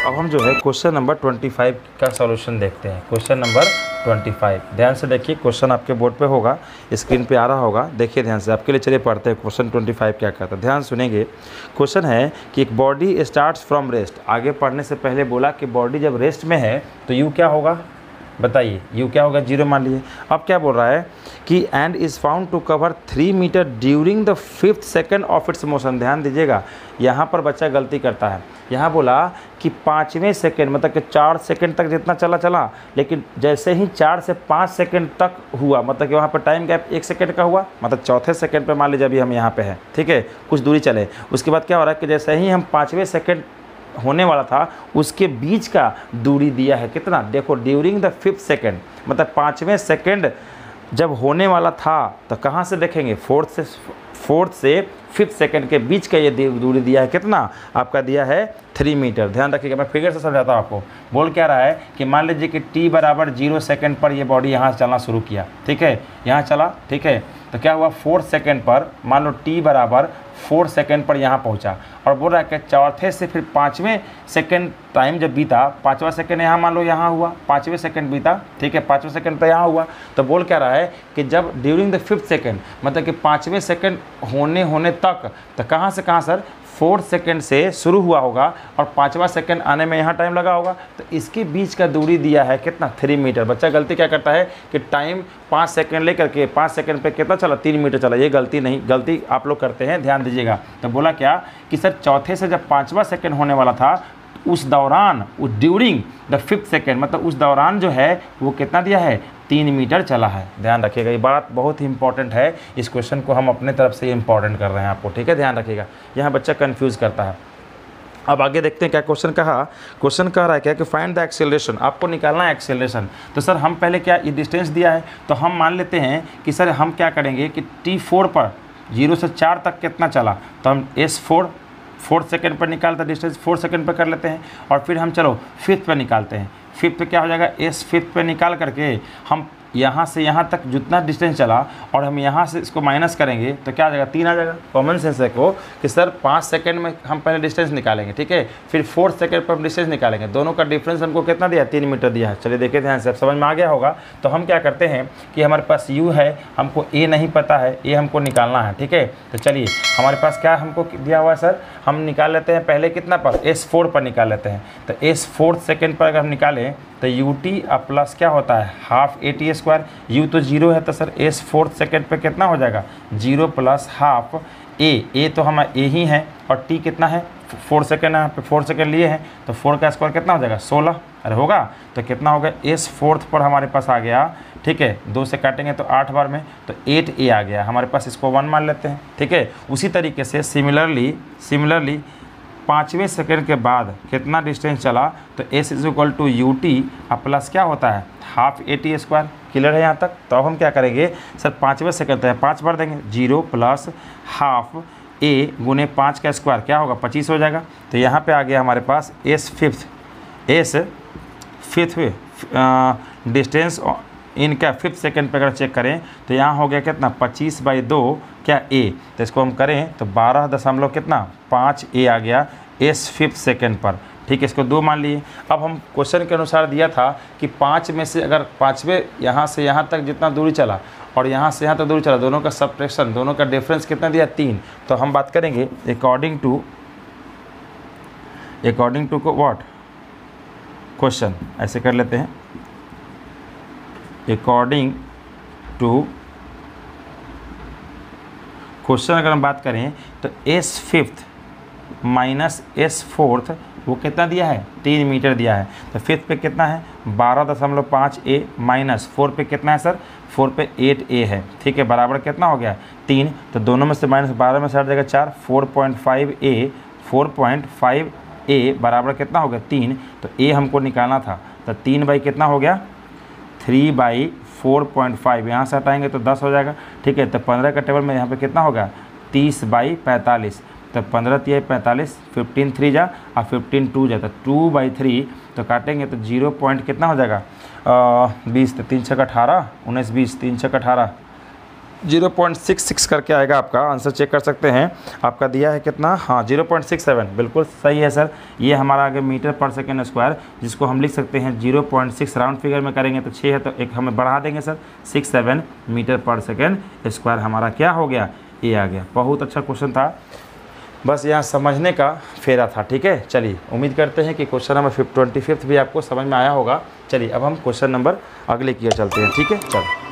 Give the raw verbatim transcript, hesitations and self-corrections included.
अब हम जो है क्वेश्चन नंबर पच्चीस का सॉल्यूशन देखते हैं। क्वेश्चन नंबर पच्चीस, ध्यान से देखिए, क्वेश्चन आपके बोर्ड पे होगा, स्क्रीन पे आ रहा होगा, देखिए ध्यान से। आपके लिए चलिए पढ़ते हैं क्वेश्चन पच्चीस क्या कहता है, ध्यान सुनेंगे। क्वेश्चन है कि एक बॉडी स्टार्ट्स फ्रॉम रेस्ट। आगे पढ़ने से पहले बोला कि बॉडी जब रेस्ट में है तो यू क्या होगा, बताइए, यू क्या होगा, जीरो मान लीजिए। अब क्या बोल रहा है कि and is found to cover three metre during the fifth second of its motion. ध्यान दीजिएगा, यहाँ पर बच्चा गलती करता है। यहाँ बोला कि पाँचवें सेकंड, मतलब कि चार सेकंड तक जितना चला चला, लेकिन जैसे ही चार से पाँच सेकंड तक हुआ, मतलब कि वहाँ पर टाइम गैप एक सेकंड का हुआ, मतलब चौथे सेकंड पे मान लीजिए अभी हम यहाँ पे हैं, ठीक है, कुछ दूरी चले। उसके बाद क्या हो रहा है कि जैसे ही हम पाँचवें सेकंड होने वाला था, उसके बीच का दूरी दिया है कितना, देखो, ड्यूरिंग द फिफ्थ सेकंड, मतलब पाँचवें सेकंड जब होने वाला था तो कहाँ से देखेंगे, फोर्थ से फोर्थ से फिफ्थ सेकंड के बीच का ये दूरी दिया है कितना, आपका दिया है थ्री मीटर। ध्यान रखिएगा, मैं फिगर से समझाता हूँ आपको। बोल क्या रहा है कि मान लीजिए कि टी बराबर जीरो सेकंड पर ये बॉडी यहाँ से चलना शुरू किया, ठीक है, यहाँ चला, ठीक है, तो क्या हुआ, फोर्थ सेकंड पर मान लो टी बराबर फोर सेकंड पर यहाँ पहुँचा, और बोल रहा है कि चौथे से फिर पाँचवें सेकंड टाइम जब बीता, पाँचवा सेकंड यहाँ मान लो यहाँ हुआ, पाँचवें सेकंड बीता, ठीक है, पाँचवें सेकंड तो यहाँ हुआ, तो बोल क्या रहा है कि जब ड्यूरिंग द फिफ्थ सेकंड, मतलब कि पाँचवें सेकंड होने होने तक, तो कहाँ से कहाँ सर, फोर्थ सेकंड से शुरू हुआ होगा और पाँचवा सेकंड आने में यहाँ टाइम लगा होगा, तो इसके बीच का दूरी दिया है कितना, थ्री मीटर। बच्चा गलती क्या करता है कि टाइम पाँच सेकंड लेकर के पाँच सेकंड पे कितना चला, तीन मीटर चला। ये गलती नहीं, गलती आप लोग करते हैं, ध्यान दीजिएगा। तो बोला क्या कि सर चौथे से जब पाँचवा सेकंड होने वाला था, उस दौरान, उस ड्यूरिंग द फिफ्थ सेकंड, मतलब उस दौरान जो है वो कितना दिया है, तीन मीटर चला है। ध्यान रखिएगा, ये बात बहुत ही इंपॉर्टेंट है। इस क्वेश्चन को हम अपने तरफ से इंपॉर्टेंट कर रहे हैं आपको, ठीक है, ध्यान रखिएगा, यहाँ बच्चा कंफ्यूज करता है। अब आगे देखते हैं क्या क्वेश्चन कहा। क्वेश्चन कह रहा है क्या कि फाइंड द एक्सेलरेशन, आपको निकालना है एक्सेलरेशन। तो सर हम पहले क्या, ये डिस्टेंस दिया है, तो हम मान लेते हैं कि सर हम क्या करेंगे कि टी फोर पर जीरो से चार तक कितना चला, तो हम एस फोर फोर्थ सेकंड पर निकालते हैं, डिस्टेंस फोर्थ सेकंड पर कर लेते हैं, और फिर हम चलो फिफ्थ पर निकालते हैं। फिफ्थ पे क्या हो जाएगा, एस फिफ्थ पे निकाल करके हम यहाँ से यहाँ तक जितना डिस्टेंस चला और हम यहाँ से इसको माइनस करेंगे तो क्या आ जाएगा, तीन आ जाएगा। कॉमन सेंस है को कि सर पाँच सेकंड में हम पहले डिस्टेंस निकालेंगे, ठीक है, फिर फोर्थ सेकंड पर हम डिस्टेंस निकालेंगे, दोनों का डिफरेंस हमको कितना दिया, तीन मीटर दिया है। चलिए देखिए ध्यान से, अब समझ में आ गया होगा। तो हम क्या करते हैं कि हमारे पास यू है, हमको ए नहीं पता है, ए हमको निकालना है, ठीक है। तो चलिए हमारे पास क्या हमको दिया हुआ है सर, हम निकाल लेते हैं पहले कितना पर, एस फोर पर निकाल लेते हैं। तो एस फोर्थ सेकंड पर अगर हम निकालें तो यू टी प्लस क्या होता है, half a t square. U तो जीरो है, तो सर एस फोर्थ सेकंड पे कितना हो जाएगा, zero plus half a, a तो हमारा ए ही है, और टी कितना है, फोर सेकंड, यहाँ पे फोर सेकंड लिए हैं, तो फोर का स्क्वायर कितना हो जाएगा, सोलह। अरे होगा, तो कितना होगा, एस फोर्थ पर हमारे पास आ गया, ठीक है, दो से काटेंगे तो आठ बार में, तो एट ए आ गया हमारे पास, इसको वन मान लेते हैं, ठीक है। उसी तरीके से सिमिलरली सिमिलरली पाँचवें सेकंड के बाद कितना डिस्टेंस चला, तो s is equal to u t plus क्या होता है, half a t square. Clear है यहाँ तक। तो अब हम क्या करेंगे सर, पाँचवें सेकंड तो है, पाँच बार देंगे, जीरो प्लस हाफ ए गुने पाँच का स्क्वायर क्या होगा, पच्चीस हो जाएगा। तो यहाँ पे आ गया हमारे पास s fifth, s fifth distance इनका फिफ्थ सेकंड पे अगर चेक करें तो यहाँ हो गया कितना, पच्चीस बाई दो क्या ए, तो इसको हम करें तो बारह दशमलव कितना, पाँच ए आ गया एस फिफ्थ सेकंड पर, ठीक है, इसको दो मान लिए। अब हम क्वेश्चन के अनुसार दिया था कि पाँच में से अगर पाँचवें यहाँ से यहाँ तक जितना दूरी चला और यहाँ से यहाँ तक दूरी चला, दोनों का सब्ट्रैक्शन, दोनों का डिफरेंस कितना दिया, तीन। तो हम बात करेंगे अकॉर्डिंग टू अकॉर्डिंग टू को व्हाट क्वेश्चन, ऐसे कर लेते हैं, अकॉर्डिंग टू क्वेश्चन अगर हम बात करें तो s fifth minus s fourth वो कितना दिया है, तीन मीटर दिया है। तो फिफ्थ पे कितना है, बारह दशमलव पाँच ए, माइनस फोर पे कितना है सर, फोर पे एट ए है, ठीक है, बराबर कितना हो गया, तीन। तो दोनों में से माइनस बारह में से हट जाएगा चार, four point five a, four point five a बराबर कितना हो गया, तीन। तो ए हमको निकालना था, तो तीन बाई कितना हो गया, three by four point five, यहाँ से हटाएंगे तो दस हो जाएगा, ठीक है। तो पंद्रह का टेबल में यहाँ पे कितना होगा, तीस बाई पैंतालीस, तो पंद्रह तीन पैंतालीस, फिफ्टीन थ्री जा और फिफ्टीन टू जा, तो टू बाई थ्री, तो काटेंगे तो जीरो पॉइंट कितना हो जाएगा, बीस, तो तीन छः का अठारह, उन्नीस बीस, तीन छः का अठारह, जीरो पॉइंट सिक्स सिक्स करके आएगा आपका आंसर। चेक कर सकते हैं आपका दिया है कितना, हाँ जीरो पॉइंट सिक्स सेवन, बिल्कुल सही है सर। ये हमारा आगे मीटर पर सेकेंड स्क्वायर, जिसको हम लिख सकते हैं zero point six, round figure में करेंगे तो छः है तो एक हमें बढ़ा देंगे सर, सिक्स सेवन मीटर पर सेकेंड स्क्वायर हमारा क्या हो गया, ये आ गया। बहुत अच्छा क्वेश्चन था, बस यहाँ समझने का फेरा था। ठीक है, चलिए उम्मीद करते हैं कि question number fifth twenty fifth भी आपको समझ में आया होगा। चलिए अब हम क्वेश्चन नंबर अगले की ओर चलते हैं। ठीक है, चलो।